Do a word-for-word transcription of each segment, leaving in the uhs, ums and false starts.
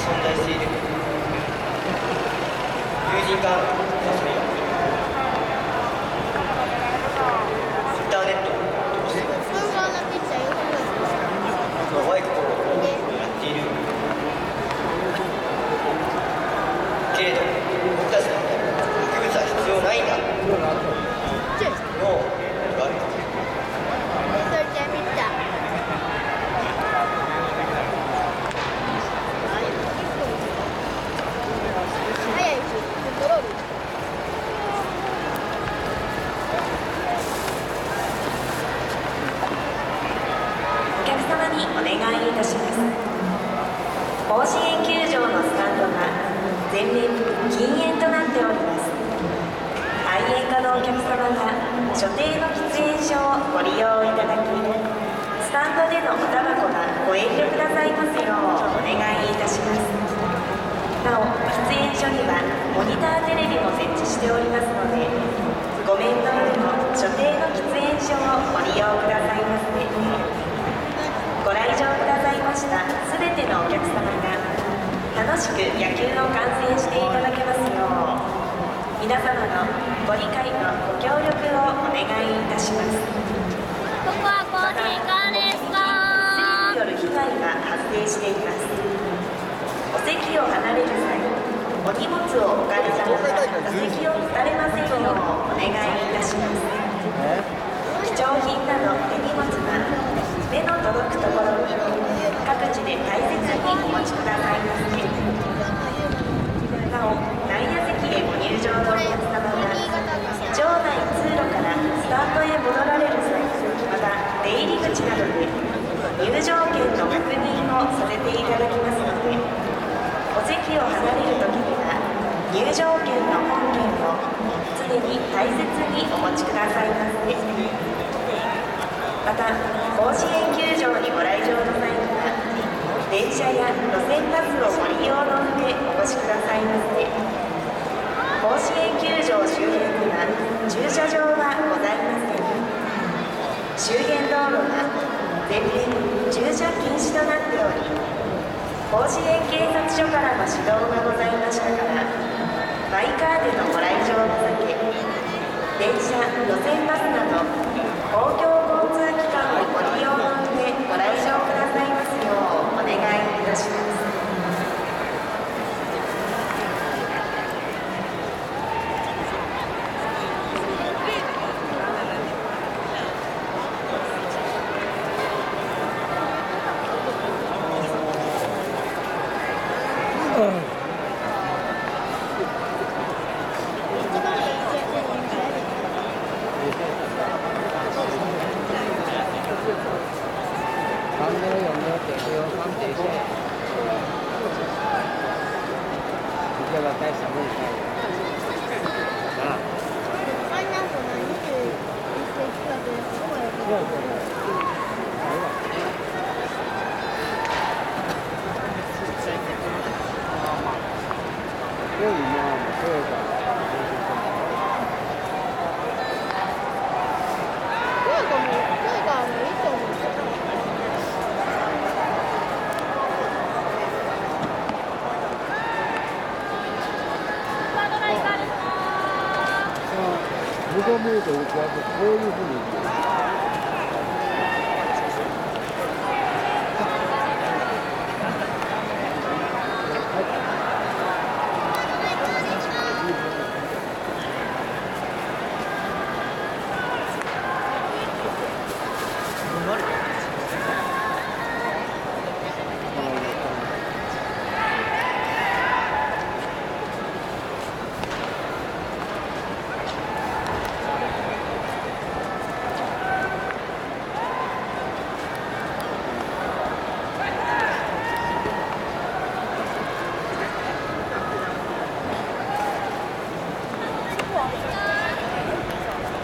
存在している。友人間の遊びやインターネットを通して淡い心をやっているけれど、僕たちの薬物は必要ないんだのを言われた。 お客様にお願いいたします。甲子園球場のスタンドが全面禁煙となっております。愛煙家のお客様が所定の喫煙所をご利用いただき、スタンドでのおタバコがご遠慮くださいますようお願いいたします。なお、喫煙所にはモニターテレビも設置しておりますので、ご面倒でも所定の喫煙所をご利用くださいませ。ご来場くださいましたすべてのお客様が楽しく野球を観戦していただけますよう、皆様のご理解とご協力をお願いいたします。 ここはコーヒーカーですか？ による被害が発生しています。お席を離れる際、お荷物を置かれたまま座席を立たれませんようお願いいたします。貴重品など手荷物は目の届くところに各自で大切にお持ちくださいませ。なお、内野席へご入場のお客様が場内通路からスタンドへ戻られる際、また出入り口などで入場券の確認をさせていただきますので、お席を離れるときには入場券の本券を常に大切にお持ちくださいませ。また、甲子園球場にご来場の際には、電車や路線バスをご利用の上お越しくださいませ。甲子園球場周辺には駐車場はございません。周辺道路は全面駐車禁止となっており、甲子園警察署からの指導がございましたから、マイカーでのご来場を避け、電車、路線バスなど公共交通機関をご利用の上ご来場くださいますようお願いいたします。 番号有没有点给我放这些？你要不要带什么带？啊？对对对。这里面这个。無駄モードをこうやってこういうふうに。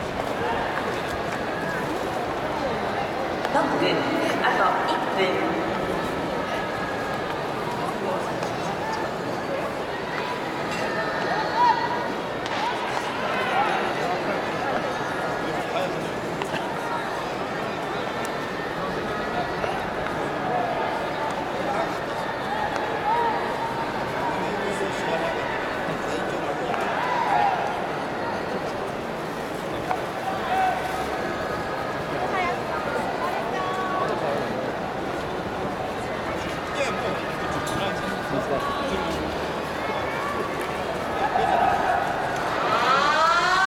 ノックあといっぷん。